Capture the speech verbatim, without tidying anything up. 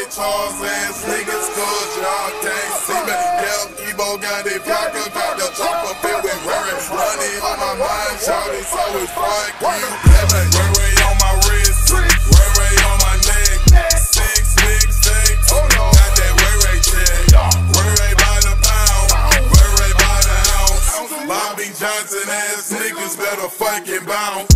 Charles ass niggas, cause y'all can't see me. Kept Ebo got the Piaka, got the chopper filled with rayray. Money on my mind, shawty, so it's fuck you. Rayray on my wrist, rayray on my neck. Six mixtapes, got that rayray check. Rayray by the pound, rayray by the ounce. Bobby Johnson ass niggas better fucking bounce.